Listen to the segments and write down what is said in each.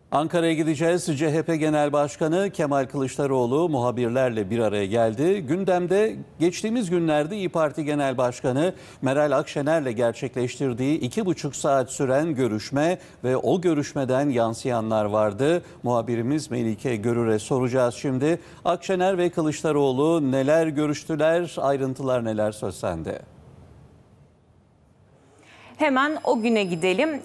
Ankara'ya gideceğiz. CHP Genel Başkanı Kemal Kılıçdaroğlu muhabirlerle bir araya geldi. Gündemde geçtiğimiz günlerde İYİ Parti Genel Başkanı Meral Akşener'le gerçekleştirdiği 2,5 saat süren görüşme ve o görüşmeden yansıyanlar vardı. Muhabirimiz Melike Görür'e soracağız şimdi. Akşener ve Kılıçdaroğlu neler görüştüler, ayrıntılar neler, söz sende. Hemen o güne gidelim.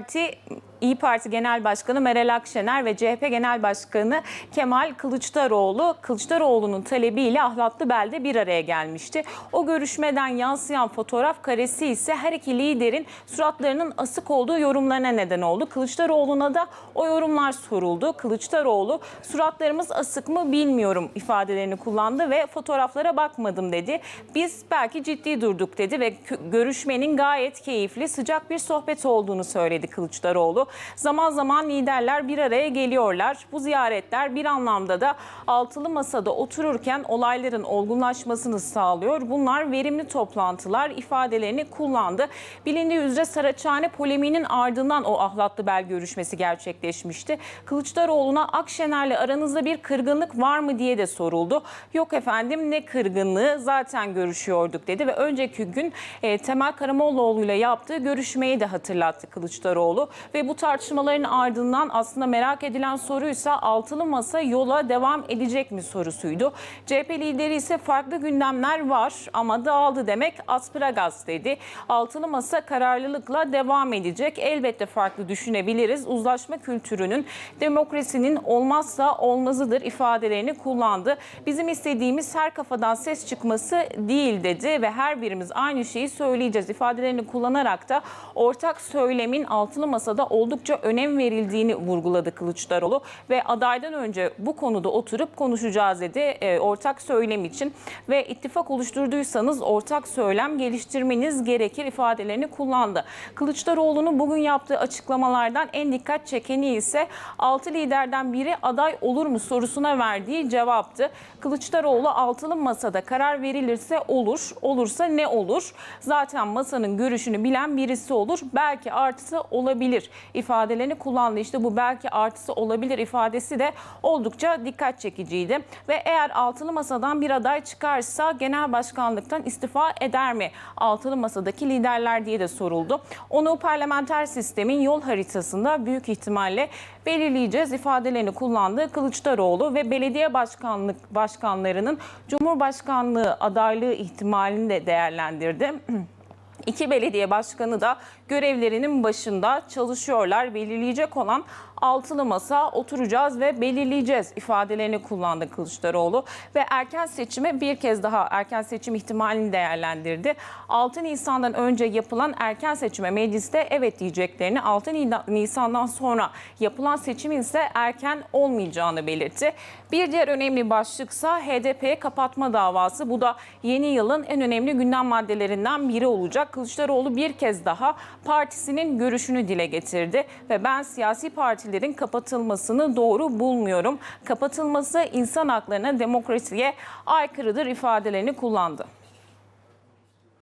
İYİ Parti Genel Başkanı Meral Akşener ve CHP Genel Başkanı Kemal Kılıçdaroğlu'nun talebiyle Ahlatlıbel'de bir araya gelmişti. O görüşmeden yansıyan fotoğraf karesi ise her iki liderin suratlarının asık olduğu yorumlarına neden oldu. Kılıçdaroğlu'na da o yorumlar soruldu. Kılıçdaroğlu suratlarımız asık mı bilmiyorum ifadelerini kullandı ve fotoğraflara bakmadım dedi. Biz belki ciddi durduk dedi ve görüşmenin gayet keyifli, sıcak bir sohbet olduğunu söyledi Kılıçdaroğlu. Zaman zaman liderler bir araya geliyorlar. Bu ziyaretler bir anlamda da altılı masada otururken olayların olgunlaşmasını sağlıyor. Bunlar verimli toplantılar ifadelerini kullandı. Bilindiği üzere Saraçhane polemiğinin ardından o Ahlatlıbel görüşmesi gerçekleşmişti. Kılıçdaroğlu'na Akşener'le aranızda bir kırgınlık var mı diye de soruldu. Yok efendim, ne kırgınlığı, zaten görüşüyorduk dedi ve önceki gün Temel Karamollaoğlu'yla yaptığı görüşmeyi de hatırlattı Kılıçdaroğlu ve bu tartışmaların ardından aslında merak edilen soruysa altılı masa yola devam edecek mi sorusuydu. CHP lideri ise farklı gündemler var ama dağıldı demek asparagas dedi. Altılı masa kararlılıkla devam edecek. Elbette farklı düşünebiliriz. Uzlaşma kültürünün, demokrasinin olmazsa olmazıdır ifadelerini kullandı. Bizim istediğimiz her kafadan ses çıkması değil dedi ve her birimiz aynı şeyi söyleyeceğiz ifadelerini kullanarak da ortak söylemin altılı masada oldukça önem verildiğini vurguladı Kılıçdaroğlu ve adaydan önce bu konuda oturup konuşacağız dedi ortak söylem için ve ittifak oluşturduysanız ortak söylem geliştirmeniz gerekir ifadelerini kullandı. Kılıçdaroğlu'nun bugün yaptığı açıklamalardan en dikkat çekeni ise 6 liderden biri aday olur mu sorusuna verdiği cevaptı. Kılıçdaroğlu altılı masada karar verilirse olur, olursa ne olur? Zaten masanın görüşünü bilen birisi olur, belki artısı olabilir ifadelerini kullandı. İşte bu belki artısı olabilir ifadesi de oldukça dikkat çekiciydi. Ve eğer altılı masadan bir aday çıkarsa genel başkanlıktan istifa eder mi altılı masadaki liderler diye de soruldu. Onu parlamenter sistemin yol haritasında büyük ihtimalle belirleyeceğiz ifadelerini kullandı Kılıçdaroğlu ve belediye başkanlarının Cumhurbaşkanlığı adaylığı ihtimalini de değerlendirdi. İki belediye başkanı da görevlerinin başında çalışıyorlar. Belirleyecek olan altılı masa, oturacağız ve belirleyeceğiz ifadelerini kullandı Kılıçdaroğlu ve erken seçime bir kez daha erken seçim ihtimalini değerlendirdi. 6 Nisan'dan önce yapılan erken seçime mecliste evet diyeceklerini, 6 Nisan'dan sonra yapılan seçimin ise erken olmayacağını belirtti. Bir diğer önemli başlıksa HDP'ye kapatma davası. Bu da yeni yılın en önemli gündem maddelerinden biri olacak. Kılıçdaroğlu bir kez daha partisinin görüşünü dile getirdi ve ben siyasi partilerin kapatılmasını doğru bulmuyorum. Kapatılması insan haklarına, demokrasiye aykırıdır ifadelerini kullandı.